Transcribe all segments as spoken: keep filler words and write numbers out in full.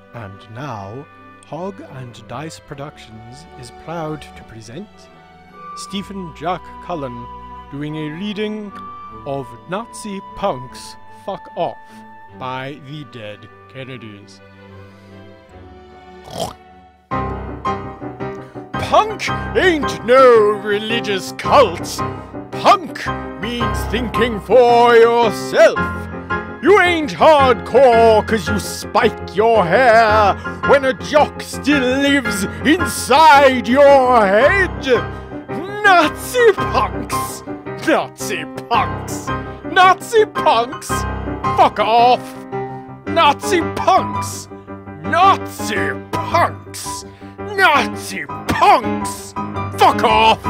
And now, Hog and Dice Productions is proud to present Stephen Jack Cullen doing a reading of Nazi Punks Fuck Off by the Dead Kennedys. Punk ain't no religious cult. Punk means thinking for yourself. You ain't hardcore cause you spike your hair when a jock still lives inside your head. Nazi punks! Nazi punks! Nazi punks! Fuck off! Nazi punks! Nazi punks! Nazi punks! Fuck off!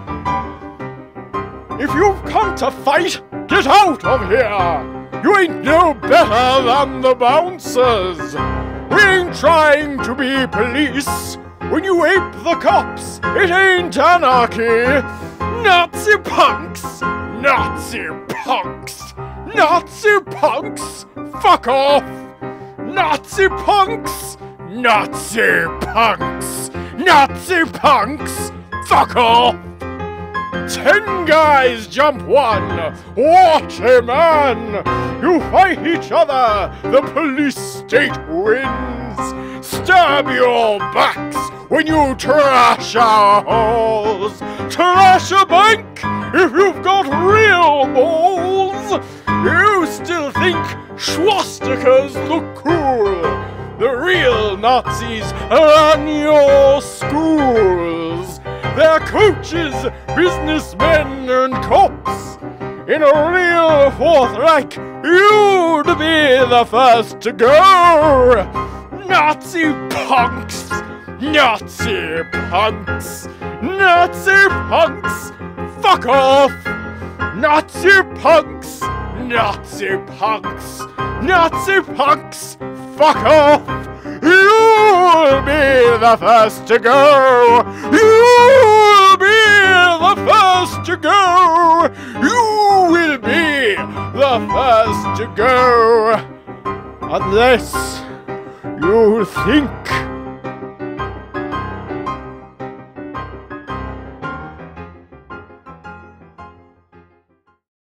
If you've come to fight, get out of here! You ain't no better than the bouncers! We ain't trying to be police! When you ape the cops, it ain't anarchy! Nazi punks! Nazi punks! Nazi punks! Fuck off! Nazi punks! Nazi punks! Nazi punks! Fuck off! Ten guys jump one! What a man! You fight each other! The police state wins! Stab your backs when you trash our halls! Trash a bank if you've got real balls! You still think swastikas look cool! The real Nazis run your schools! They're coaches, businessmen, and cops. In a real Fourth Reich, you'd be the first to go. Nazi punks! Nazi punks! Nazi punks! Fuck off! Nazi punks! Nazi punks! Nazi punks! Fuck off! You'll be the first to go! You'll be the first to go! You will be the first to go! Unless you think